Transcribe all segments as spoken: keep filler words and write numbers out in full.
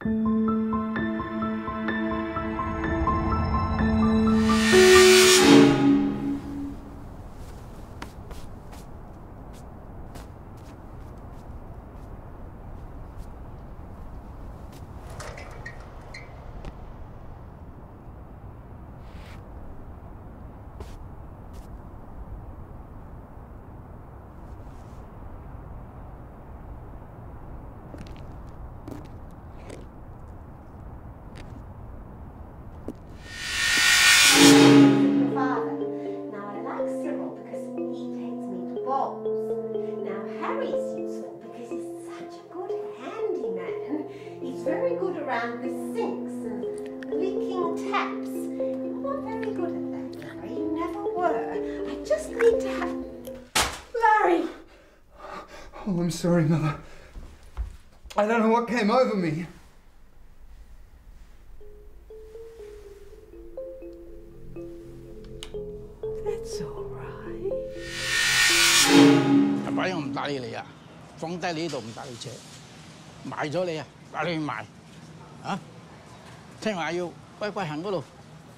Oh, I'm sorry, Mother. I don't know what came over me. That's all right. 阿爸我唔帶你嚟啊，放低你呢度唔帶你扯，賣咗你啊，帶你去賣，啊？聽話要乖乖行嗰度。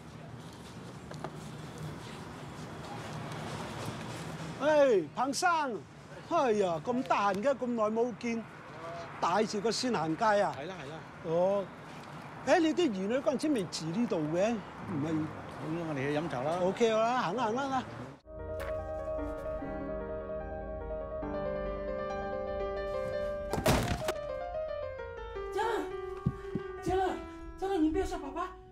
唉，彭生。 哎呀，咁得閒嘅，咁耐冇見，帶住個孫行街啊？係啦係啦。哦，誒，你啲兒女嗰陣時未住呢度嘅，唔係？咁我哋去飲茶啦。O K 啦，行啦行啦啦。 佳乐，佳乐，佳乐，你不要吓爸爸。